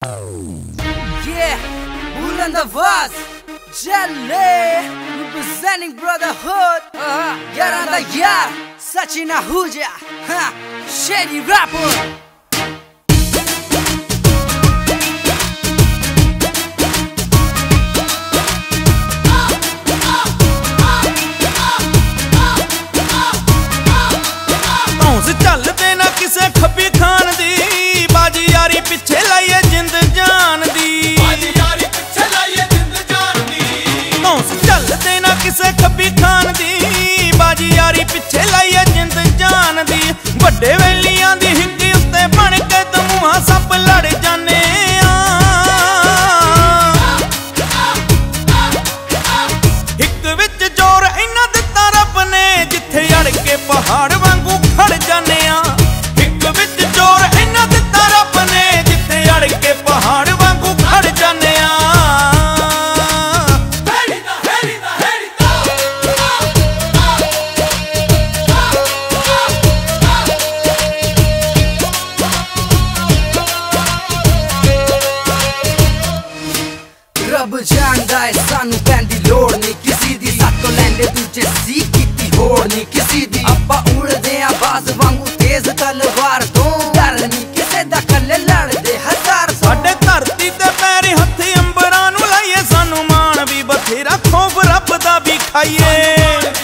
Yeah, Buland Avaz, Jelly, representing brotherhood. Yaran the Yar, Sachin Ahuja, shady rapper. ਚੱਲਦੇ ਨਾ ਕਿਸੇ ਖੱਬੀ ਖਾਨ ਦੀ ਬਾਜੀ ਯਾਰੀ ਪਿੱਛੇ ਲਾਈਏ ਜਿੰਦ ਜਾਨ ਦੀ ਬਾਜੀ ਯਾਰੀ ਪਿੱਛੇ ਲਾਈਏ ਜਿੰਦ ਜਾਨ ਦੀ ਧੌਂਸ ਚੱਲਦੇ ਨਾ ਕਿਸੇ ਖੱਬੀ ਖਾਨ ਦੀ ਬਾਜੀ ਯਾਰੀ ਪਿੱਛੇ ਲਾਈਏ ਜਿੰਦ ਜਾਨ ਦੀ ਵੱਡੇ ਵੇਲੀਆਂ ਦੀ ਹਿੱਕੀ ਉੱਤੇ ਬਣ ਕੇ ਦਮੂਹਾ ਸੱਪ ਲੜ ਜਾਨੇ ਆ ਹਿੱਕ ਵਿੱਚ ਜ਼ੋਰ ਇੰਨਾ ਦਿੱਤਾ ਰੱਬ ਨੇ ਜਿੱਥੇ ਅੜ ਕੇ ਪਹਾੜ ਵਾਂਗੂ ਖੜ ਜਾਨੇ ਆ ਹਿੱਕ ਵਿੱਚ ਜ਼ੋਰ ਇੰਨਾ ਦਿੱਤਾ ਰੱਬ ਨੇ ਜਿੱਥੇ ਅੜ ਕੇ ਪਹਾੜ ਵਾਂਗੂ ਖੜ ਜਾਨੇ ਆ ਰੱਬ ਜਾਣਦਾ ਏ ਸਾਨੂੰ ਪੈਂਦੀ ਲੋੜ ਨਹੀਂ ਕਿਸੇ ਦੀ ਸਾਤੋਂ ਲੈਂਦੇ ਦੂਜੇ ਸੀ ਕੀਤੀ ਹੋੜ ਨਹੀਂ ਕਿਸੇ ਦੀ ਆਪਾਂ ਉੜਦੇ ਆ ਬਾਜ਼ ਵਾਂਗੂ ਤੇਜ਼ ਤਲਵਾਰ ਤੋਂ ਡਰ ਨਹੀਂ ਕਿਸੇ ਦਾ ਕੱਲੇ ਲੜਦੇ ਹਜ਼ਾਰ ਸਾਡੇ ਧਰਤੀ ਤੇ ਪੈਰੇ ਹੱਥੀ ਅੰਬਰਾਂ ਨੂੰ ਲਾਈਏ ਸਾਨੂੰ ਮਾਣ ਵੀ ਬਥੇਰਾ ਖੌਫ ਰੱਬ ਦਾ ਵੀ ਖਾਈਏ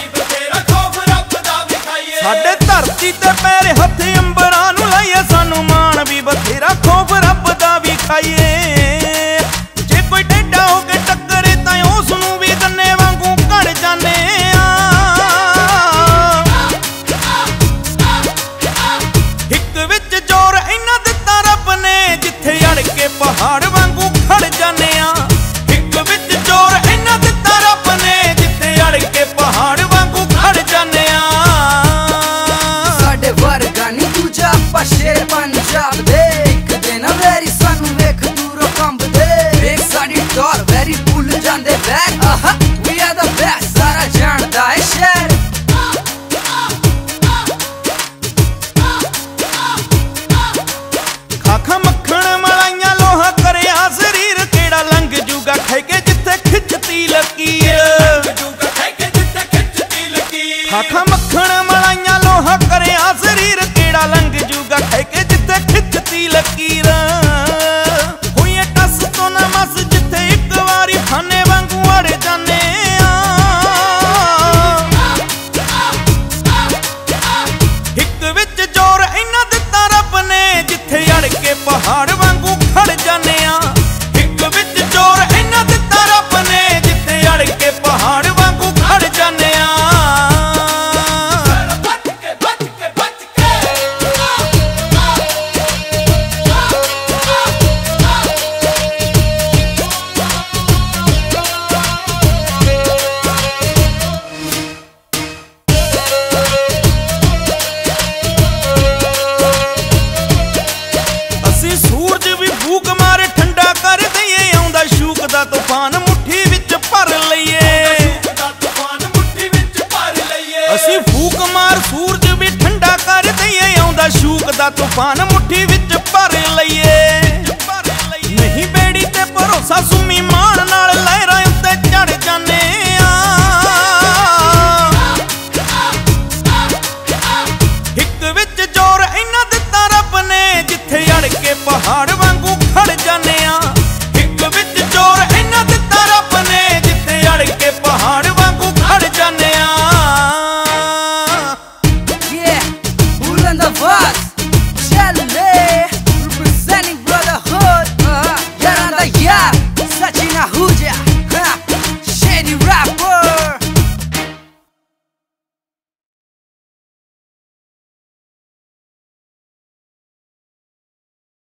ਸਾਡੇ ਧਰਤੀ ਤੇ ਪੈਰੇ ਹੱਥੀ ਅੰਬਰਾਂ ਨੂੰ ਲਾਈਏ ਸਾਨੂੰ ਮਾਣ ਵੀ ਬਥੇਰਾ ਖੌਫ ਰੱਬ ਦਾ ਵੀ ਖਾਈਏ ਜੇ ਕੋਈ ਟੇਢਾ ਹੋ ਕੇ ਟੱਕਰੇ ਤਾਂ ਉਸ ਨੂੰ ਵੀ ਗੰਨੇ ਵਾਂਗੂ ਘੜ ਜਾਨੇ ਆ ਹਿੱਕ ਵਿੱਚ ਜ਼ੋਰ ਇੰਨਾ ਦਿੱਤਾ ਰੱਬ ਨੇ ਜਿੱਥੇ ਅੜ ਕੇ ਪਹਾੜ ਵਾਂਗੂ ਖੜ ਜਾਨੇ ਆ ਹਿੱਕ ਵਿੱਚ ਜ਼ੋਰ ਇੰਨਾ ਦਿੱਤਾ ਰੱਬ ਨੇ ਜਿੱਥੇ ਅੜ ਕੇ ਪਹਾੜ ਵਾਂਗੂ ਖੜ ਜਾਨੇ ਆ ਸਾਡੇ ਵਰਗਾ ਨੀ ਦੂਜਾ ਆਪਾਂ ਸ਼ੇਰ ਪੰਜਾਬ ਦੇ ਇੱਕ ਦਿਨ ਵੈਰੀ ਸਾਨੂੰ ਵੇਖ ਦੂਰੋਂ ਕੰਬਦੇ ਵੇਖ ਸਾਡੀ ਟੌਰ ਵੈਰੀ ਭੁੱਲ ਜਾਂਦੇ back we are the best ਸਾਰਾ ਜਾਣਦਾ ਏ ਸ਼ਹਿਰ ਖਾਖਾਂ ਮੱਖਣ ਮਲਾਈਆਂ ਲੋਹਾ ਕਰਿਆ ਸਰੀਰ ਕਿਹੜਾ ਲੰਘ ਜੂਗਾ ਖੈ ਕੇ ਜਿੱਥੇ ਖਿੱਚਤੀ ਲਕੀਰ ਖਾਖਾਂ ਮੱਖਣ ਮਲਾਈਆਂ ਲੋਹਾ ਕਰਿਆ ਸਰੀਰ ਕਿਹੜਾ ਲੰਘ ਜੂਗਾ ਖੈ ਕੇ ਜਿੱਥੇ ਖਿੱਚਤੀ ਲਕੀਰ ਹੋਈਏ ਟੱਸ ਤੋਂ ਨਾ ਮਸ ਜਿੱਥੇ ਇੱਕ ਵਾਰੀ ਖਾਨੇ ਵਾਂਗੂ ਅੜ ਜਾਨੇ ਆ ਹਿੱਕ ਵਿੱਚ ਜ਼ੋਰ ਇੰਨਾ ਦਿੱਤਾ ਰੱਬ ਨੇ ਜਿੱਥੇ ਅੜ ਕੇ ਪਹਾੜ ਵਾਂਗੂ ਖੜ ਜਾਨੇ ਆ ਹਿੱਕ ਵਿੱਚ ਜ਼ੋਰ ਇੰਨਾ ਦਿੱਤਾ ਰੱਬ ਨੇ ਜਿੱਥੇ ਅੜ ਕੇ ਪਹਾੜ ਵਾਂਗੂ ਖੜ ਜਾਨੇ ਆ ਸੂਰਜ ਵੀ ਫੂਕ ਮਾਰੇ ਠੰਡਾ ਕਰ ਦਈਏ ਆਉਂਦਾ ਸ਼ੂਕ ਦਾ ਤੂਫਾਨ ਮੁੱਠੀ ਵਿੱਚ ਭਰ ਲਈਏ ਅਸੀਂ ਫੂਕ ਮਾਰ ਸੂਰਜ ਵੀ ਠੰਡਾ ਕਰ ਦਈਏ ਆਉਂਦਾ ਸ਼ੂਕ ਦਾ ਤੂਫਾਨ ਮੁੱਠੀ ਵਿੱਚ ਭਰ ਲਈਏ ਨਹੀਂ ਬੇੜੀ ਤੇ ਭਰੋਸਾ ਸੁਮੀ ਮਾਣ ਨਾਲ ਲਹਿਰ